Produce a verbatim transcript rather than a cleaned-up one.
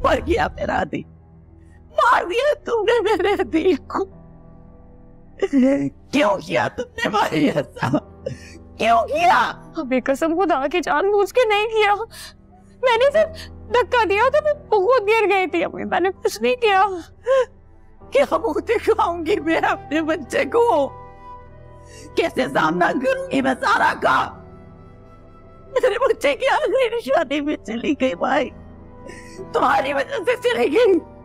मर गया मेरा दिल, मार दिया तुमने मेरे दिल को। क्यों किया तुमने भाई ऐसा, क्यों किया? अबे कसम खुदा की, जानबूझ के नहीं किया, मैंने सिर्फ धक्का दिया तो मैं बहुत गिर गई थी। अम्मी मैंने कुछ नहीं किया। क्या मुंह दिखाऊंगी मैं अपने बच्चे को, कैसे सामना करूंगी मैं सारा का? मेरे बच्चे की आखिरी निशानी में चली गई भाई, तुम्हारी वजह से चली गई।